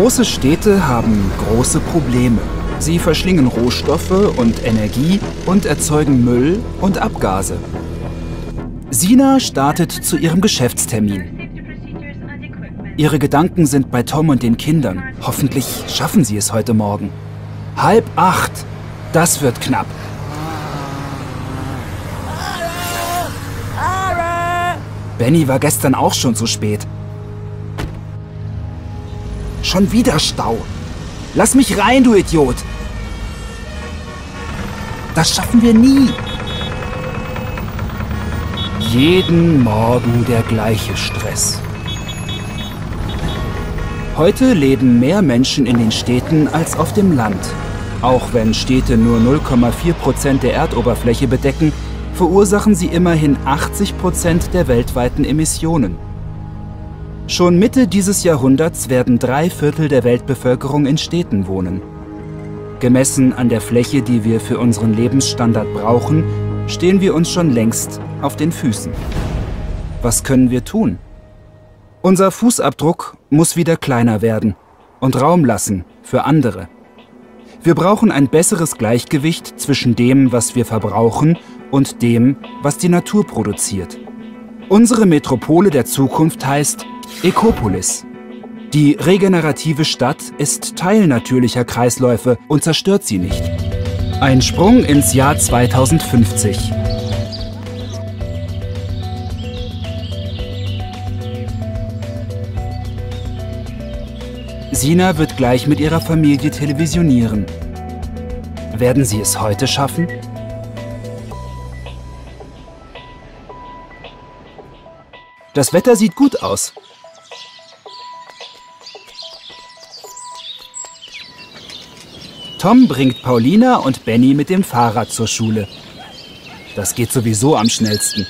Große Städte haben große Probleme. Sie verschlingen Rohstoffe und Energie und erzeugen Müll und Abgase. Sina startet zu ihrem Geschäftstermin. Ihre Gedanken sind bei Tom und den Kindern. Hoffentlich schaffen sie es heute Morgen. 7:30. Das wird knapp. Benny war gestern auch schon zu spät. Schon wieder Stau. Lass mich rein, du Idiot. Das schaffen wir nie. Jeden Morgen der gleiche Stress. Heute leben mehr Menschen in den Städten als auf dem Land. Auch wenn Städte nur 0,4% der Erdoberfläche bedecken, verursachen sie immerhin 80% der weltweiten Emissionen. Schon Mitte dieses Jahrhunderts werden 3/4 der Weltbevölkerung in Städten wohnen. Gemessen an der Fläche, die wir für unseren Lebensstandard brauchen, stehen wir uns schon längst auf den Füßen. Was können wir tun? Unser Fußabdruck muss wieder kleiner werden und Raum lassen für andere. Wir brauchen ein besseres Gleichgewicht zwischen dem, was wir verbrauchen, und dem, was die Natur produziert. Unsere Metropole der Zukunft heißt Ecopolis. Die regenerative Stadt ist Teil natürlicher Kreisläufe und zerstört sie nicht. Ein Sprung ins Jahr 2050. Sina wird gleich mit ihrer Familie televisionieren. Werden sie es heute schaffen? Das Wetter sieht gut aus. Tom bringt Paulina und Benny mit dem Fahrrad zur Schule. Das geht sowieso am schnellsten.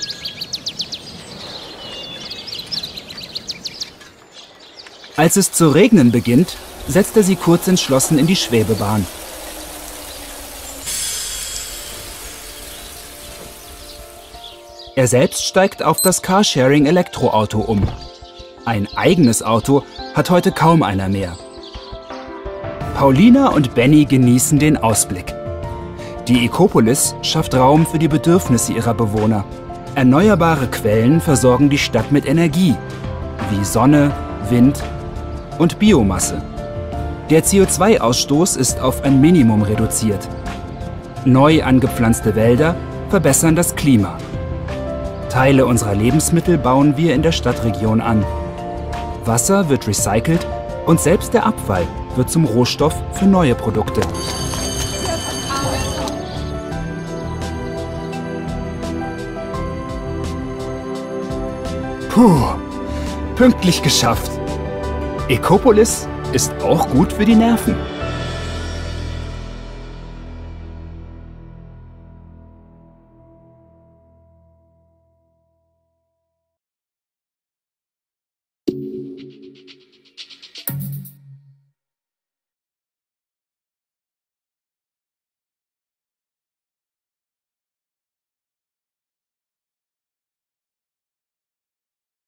Als es zu regnen beginnt, setzt er sie kurz entschlossen in die Schwebebahn. Er selbst steigt auf das Carsharing-Elektroauto um. Ein eigenes Auto hat heute kaum einer mehr. Paulina und Benny genießen den Ausblick. Die Ecopolis schafft Raum für die Bedürfnisse ihrer Bewohner. Erneuerbare Quellen versorgen die Stadt mit Energie, wie Sonne, Wind und Biomasse. Der CO2-Ausstoß ist auf ein Minimum reduziert. Neu angepflanzte Wälder verbessern das Klima. Teile unserer Lebensmittel bauen wir in der Stadtregion an. Wasser wird recycelt und selbst der Abfall wird zum Rohstoff für neue Produkte. Puh, pünktlich geschafft. Ecopolis ist auch gut für die Nerven.